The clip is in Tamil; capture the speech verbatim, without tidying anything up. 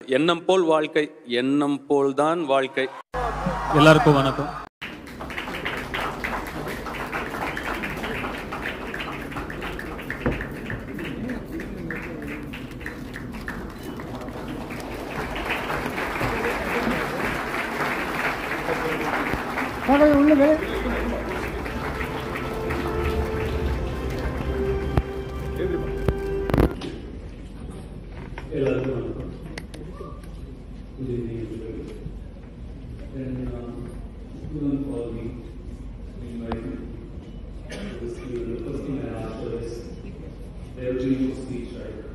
எண்ணம் போல் வாழ்க்கை, எண்ணம் போல் தான் வாழ்க்கை. எல்லாருக்கும் வணக்கம். உள்ளது எல்லாருக்கும் வணக்கம். Good evening, everybody. And um, you don't call me, invite me to this event. The first thing I asked her is, their dream of speech, right?